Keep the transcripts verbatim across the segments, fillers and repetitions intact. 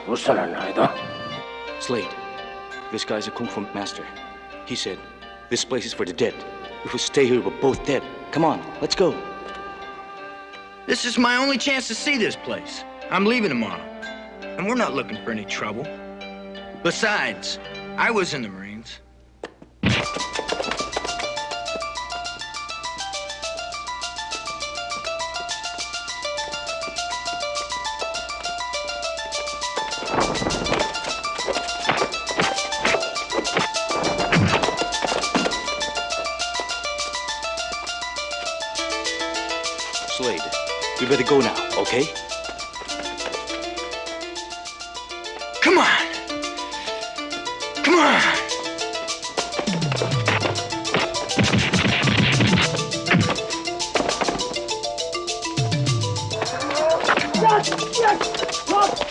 Slade, this guy's a Kung Fu master. He said, this place is for the dead. If we stay here, we're both dead. Come on, let's go. This is my only chance to see this place. I'm leaving tomorrow. And we're not looking for any trouble. Besides, I was in the Marines. Slade, we better go now, okay? Come on! Come on! Yes! Yes! Stop!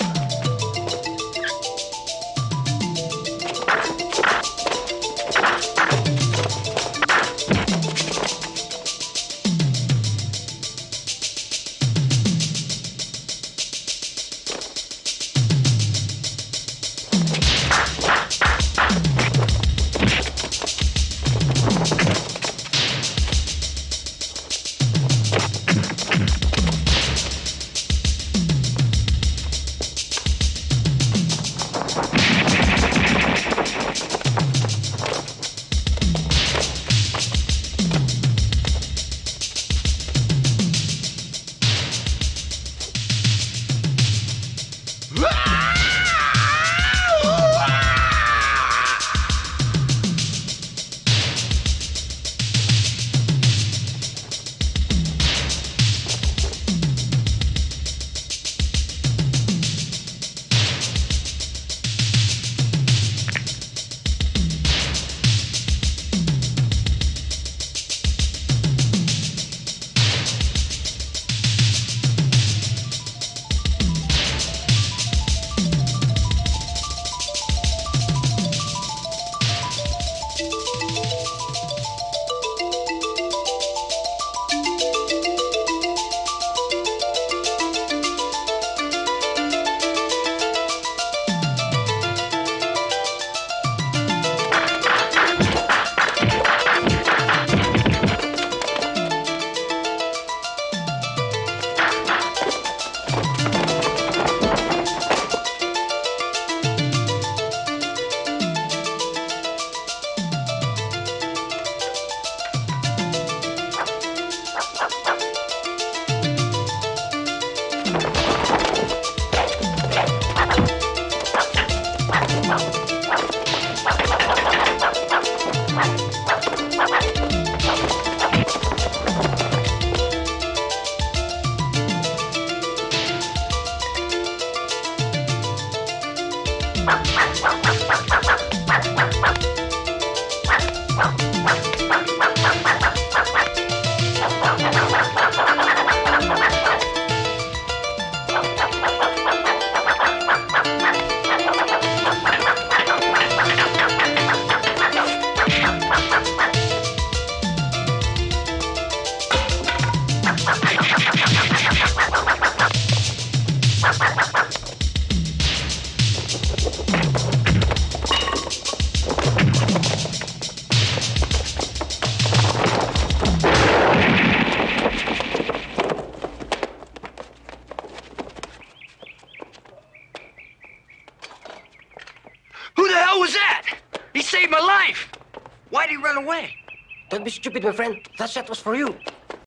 Who the hell was that? He saved my life. Why'd he run away? Don't be stupid, my friend. That shot was for you.